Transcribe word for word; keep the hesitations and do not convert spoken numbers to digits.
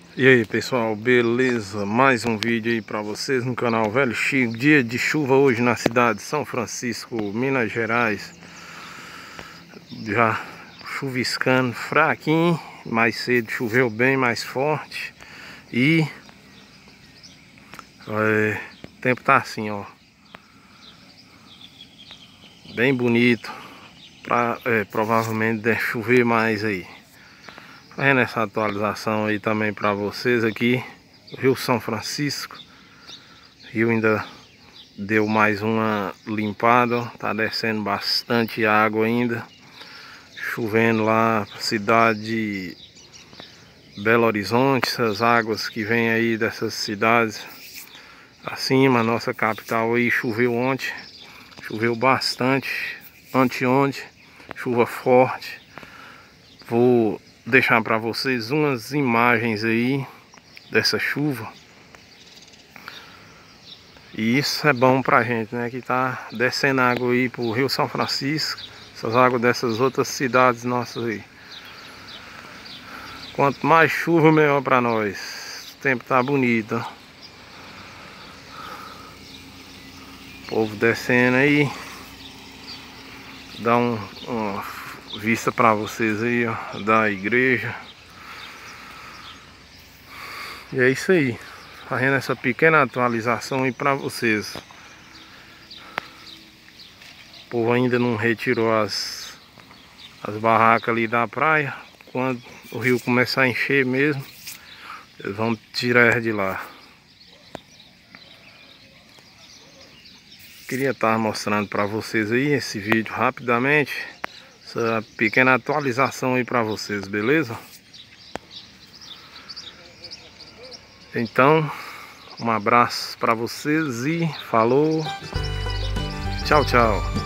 E aí pessoal, beleza? Mais um vídeo aí pra vocês no canal Velho Chico. Dia de chuva hoje na cidade de São Francisco, Minas Gerais. Já chuviscando fraquinho. Mais cedo choveu bem mais forte. E é, o tempo tá assim, ó, bem bonito. Pra, é, provavelmente deve chover mais aí. Fazendo essa atualização aí também para vocês aqui, Rio São Francisco. Rio ainda deu mais uma limpada, tá descendo bastante água ainda. Chovendo lá pra cidade de Belo Horizonte, essas águas que vêm aí dessas cidades acima. Nossa capital aí choveu ontem, choveu bastante, anteontem, chuva forte. Vou deixar para vocês umas imagens aí dessa chuva. E isso é bom pra gente, né? Que tá descendo água aí pro Rio São Francisco. Essas águas dessas outras cidades nossas aí. Quanto mais chuva, melhor pra nós. O tempo tá bonito, ó. O povo descendo aí. Dá um, uma vista pra vocês aí, ó, da igreja. E é isso aí. Fazendo essa pequena atualização aí pra vocês. O povo ainda não retirou as, as barracas ali da praia. Quando o rio começar a encher mesmo, eles vão tirar de lá. Queria estar mostrando para vocês aí esse vídeo rapidamente. Essa pequena atualização aí para vocês, beleza? Então, um abraço para vocês e falou. Tchau, tchau.